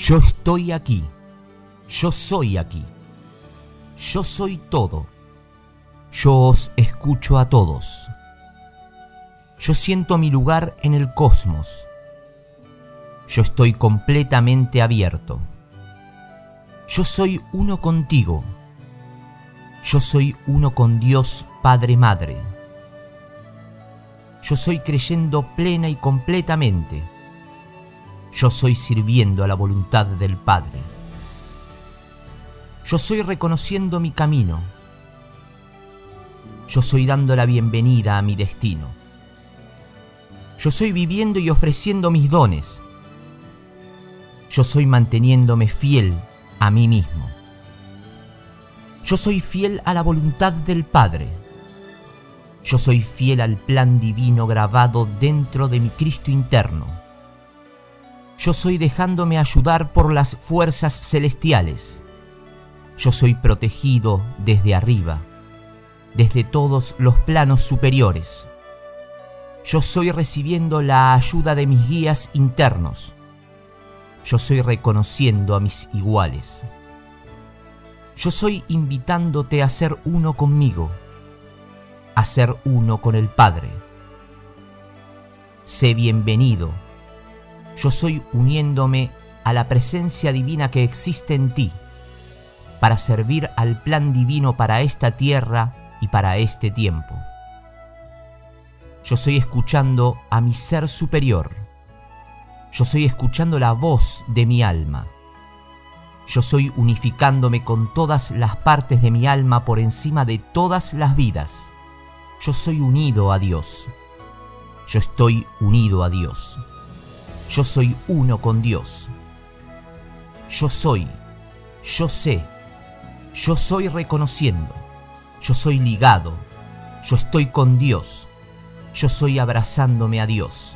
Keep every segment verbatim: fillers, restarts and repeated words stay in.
Yo estoy aquí. Yo soy aquí. Yo soy todo. Yo os escucho a todos. Yo siento mi lugar en el cosmos. Yo estoy completamente abierto. Yo soy uno contigo. Yo soy uno con Dios Padre Madre. Yo soy creyendo plena y completamente. Yo soy sirviendo a la voluntad del Padre. Yo soy reconociendo mi camino. Yo soy dando la bienvenida a mi destino. Yo soy viviendo y ofreciendo mis dones. Yo soy manteniéndome fiel a mí mismo. Yo soy fiel a la voluntad del Padre. Yo soy fiel al plan divino grabado dentro de mi Cristo interno. Yo soy dejándome ayudar por las fuerzas celestiales. Yo soy protegido desde arriba, desde todos los planos superiores. Yo soy recibiendo la ayuda de mis guías internos. Yo soy reconociendo a mis iguales. Yo soy invitándote a ser uno conmigo, a ser uno con el Padre. Sé bienvenido. Yo soy uniéndome a la presencia divina que existe en ti, para servir al plan divino para esta tierra y para este tiempo. Yo soy escuchando a mi ser superior. Yo soy escuchando la voz de mi alma. Yo soy unificándome con todas las partes de mi alma por encima de todas las vidas. Yo soy unido a Dios. Yo estoy unido a Dios. Yo soy uno con Dios. Yo soy, yo sé, yo soy reconociendo. Yo soy ligado. Yo estoy con Dios. Yo soy abrazándome a Dios.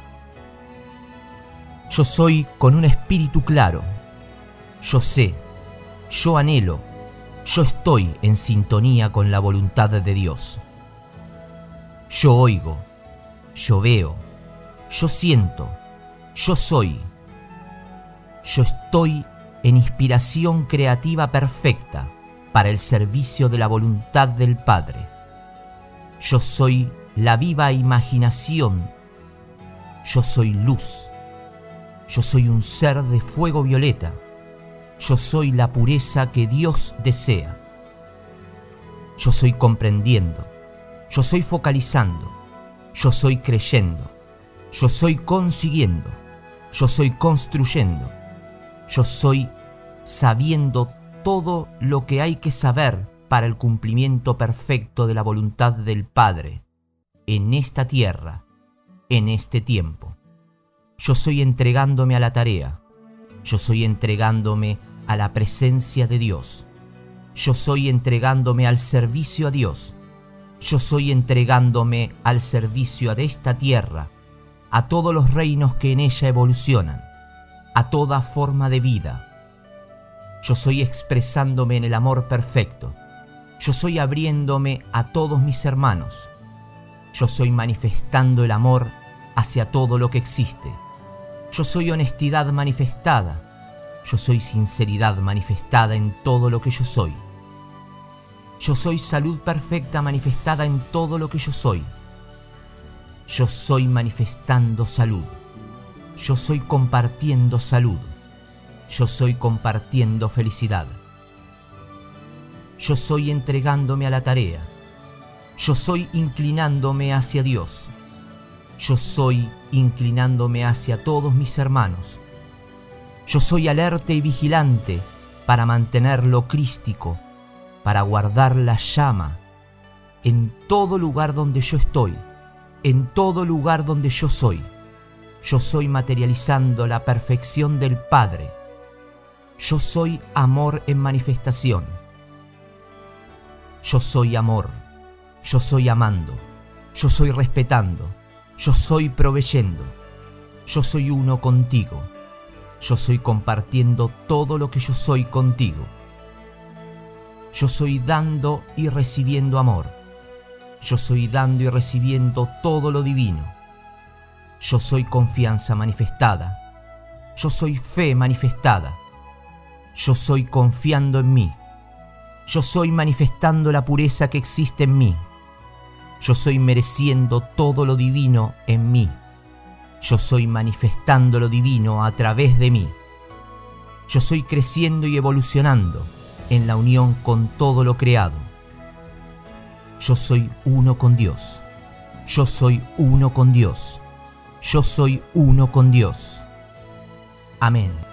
Yo soy con un espíritu claro. Yo sé, yo anhelo, yo estoy en sintonía con la voluntad de Dios. Yo oigo, yo veo, yo siento, yo soy. Yo estoy en inspiración creativa perfecta para el servicio de la voluntad del Padre. Yo soy la viva imaginación. Yo soy luz. Yo soy un ser de fuego violeta. Yo soy la pureza que Dios desea. Yo soy comprendiendo. Yo soy focalizando. Yo soy creyendo. Yo soy consiguiendo. Yo soy construyendo. Yo soy sabiendo todo lo que hay que saber para el cumplimiento perfecto de la voluntad del Padre en esta tierra, en este tiempo. Yo soy entregándome a la tarea. Yo soy entregándome a la presencia de Dios. Yo soy entregándome al servicio a Dios. Yo soy entregándome al servicio de esta tierra, a todos los reinos que en ella evolucionan, a toda forma de vida. Yo soy expresándome en el amor perfecto. Yo soy abriéndome a todos mis hermanos. Yo soy manifestando el amor hacia todo lo que existe. Yo soy honestidad manifestada. Yo soy sinceridad manifestada en todo lo que yo soy. Yo soy salud perfecta manifestada en todo lo que yo soy. Yo soy manifestando salud. Yo soy compartiendo salud. Yo soy compartiendo felicidad. Yo soy entregándome a la tarea. Yo soy inclinándome hacia Dios. Yo soy inclinándome hacia todos mis hermanos. Yo soy alerta y vigilante para mantenerlo crístico, para guardar la llama en todo lugar donde yo estoy, en todo lugar donde yo soy. Yo soy materializando la perfección del Padre. Yo soy amor en manifestación. Yo soy amor. Yo soy amando. Yo soy respetando. Yo soy proveyendo. Yo soy uno contigo. Yo soy compartiendo todo lo que yo soy contigo. Yo soy dando y recibiendo amor. Yo soy dando y recibiendo todo lo divino. Yo soy confianza manifestada. Yo soy fe manifestada. Yo soy confiando en mí. Yo soy manifestando la pureza que existe en mí. Yo soy mereciendo todo lo divino en mí. Yo soy manifestando lo divino a través de mí. Yo soy creciendo y evolucionando en la unión con todo lo creado. Yo soy uno con Dios. Yo soy uno con Dios. Yo soy uno con Dios. Amén.